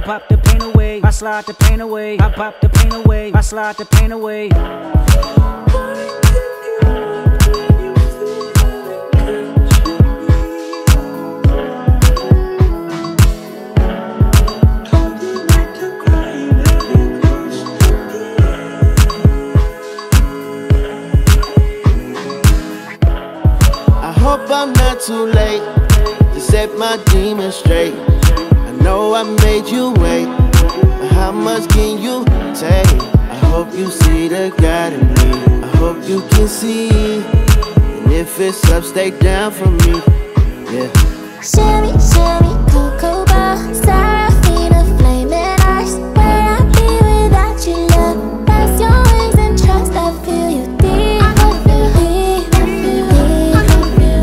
pop the pain away, I slide the pain away. I pop the pain away, I slide the pain away. Hope I'm not too late to set my demons straight. I know I made you wait, but how much can you take? I hope you see the God in me. I hope you can see, and if it's up, stay down for me. Yeah. Shimmy, shimmy, cocoa bar, Seraphina, flaming eyes. Where I'd be without you, love. Rest your wings and trust. I feel you deep. I feel deep. I feel deep. I feel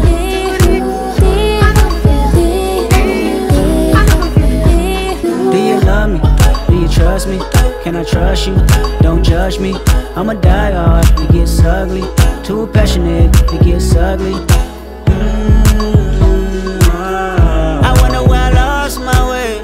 deep. Do you love me? Do you trust me? Can I trust you? Don't judge me. I'ma die hard, it gets ugly. Too passionate, it gets ugly. I wonder where I lost my way.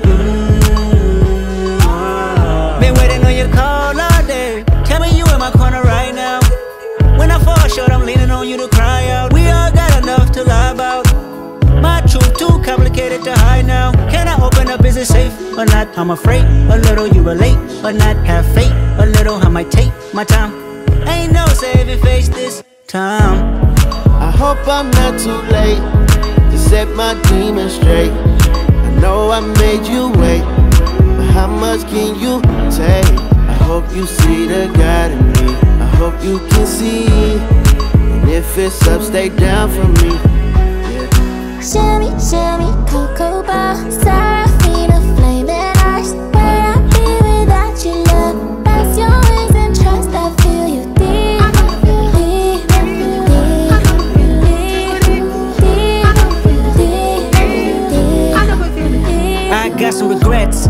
Been waiting on your call all day. Tell me you in my corner right now. When I fall short, I'm leaning on you to cry out. We all got enough to lie about. My truth too complicated to hide now. Can I open up, is it safe or not? I'm afraid a little you relate or not. Have faith a little, I might take my time. Ain't no saving face this time. I hope I'm not too late to set my demons straight. I know I made you wait, but how much can you take? I hope you see the God in me. I hope you can see, and if it's up, stay down for me. Shimmy, shimmy, cocoa bar, Seraphina, flaming eyes. Where I'd be without you, love. Rest your wings and trust. I feel you deep. I feel deep. I feel deep. I got some regrets,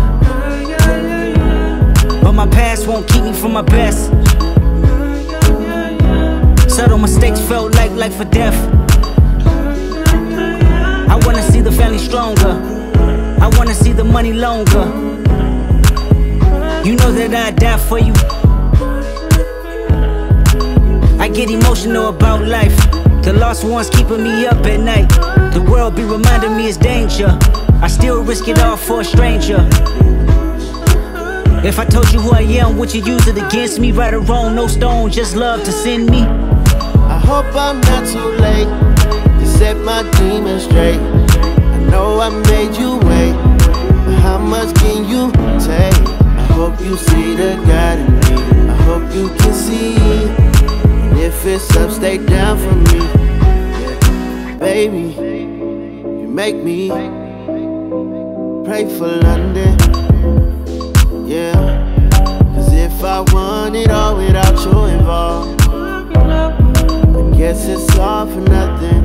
but my past won't keep me from my best. Subtle mistakes felt like life or death. I wanna see the family stronger. I wanna see the money longer. You know that I'd die for you. I get emotional about life. The lost ones keeping me up at night. The world be reminding me it's danger. I still risk it all for a stranger. If I told you who I am, would you use it against me? Right or wrong, no stone, just love to send me. I hope I'm not too late to set my demons straight. I know I made you wait, but how much can you take? I hope you see the God in me. I hope you can see, and if it's up, stay down for me. Yeah. Baby, you make me pray for London. Yeah, cause if I want it all without you involved, I guess it's all for nothing.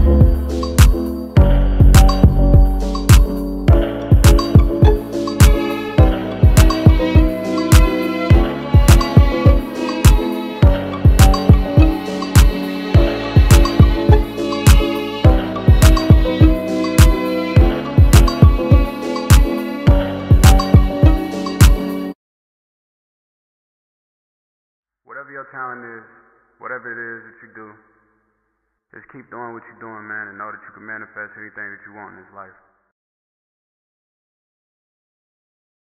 Whatever your talent is, whatever it is that you do, just keep doing what you're doing, man, and know that you can manifest anything that you want in this life.